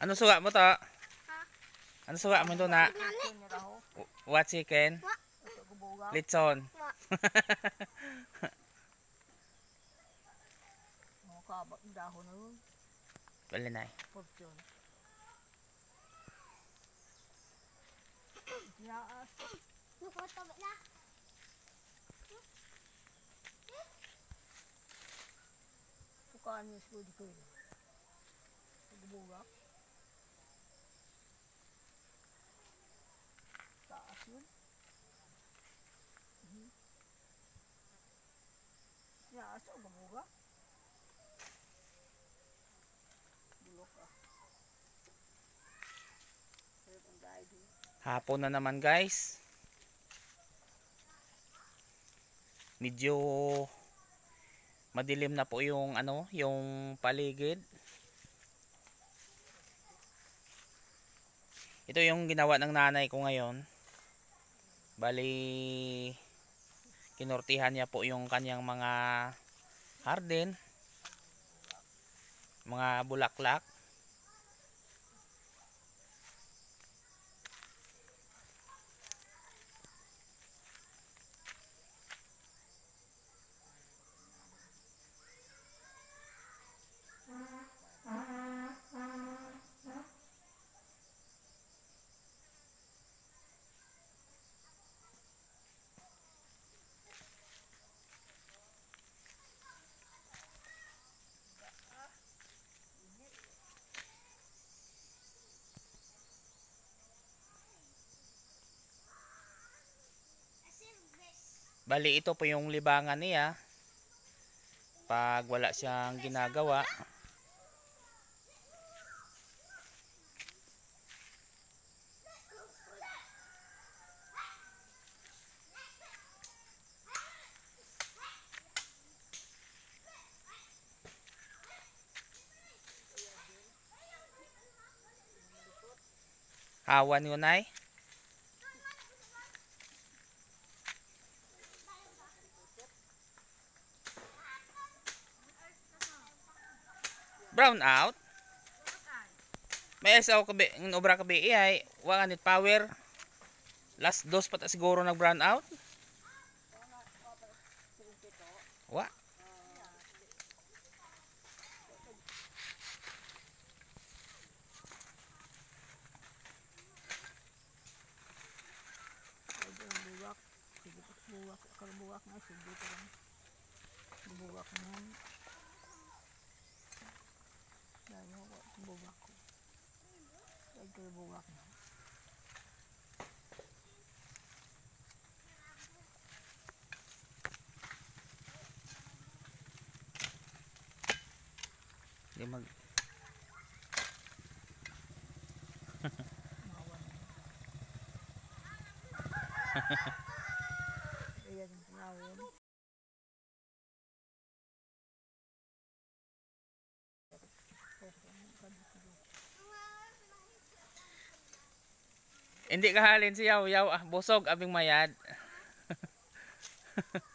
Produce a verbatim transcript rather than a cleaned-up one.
Ano suka mo to? Ano suka mo to na? What chicken? Litson. Wala na eh. Bukan ni school di kuy. Bubuga. Taas yun. Mhm. Ya, asa bubuga. Bulok ah. Hapon na naman guys. Medyo madilim na po yung ano, yung paligid. Ito yung ginawa ng nanay ko ngayon. Bali kinortihan niya po yung kanyang mga garden, mga bulaklak. Bali ito po yung libangan niya pag wala siyang ginagawa. Hawan yun ay. Brown out. May asaw kabi, ng obra kabi ay wa kanit power. Last dos pa ta siguro nag brown out. Wa. Buwak, buwak, kalau buwak na sige pa lang. Buwak na. Dahil ako buwak ko. Dahil ko buwak na. Di mag Ayan yung tinawin. Hindi kahalin si Yaw Yaw ah, busog abing mayad.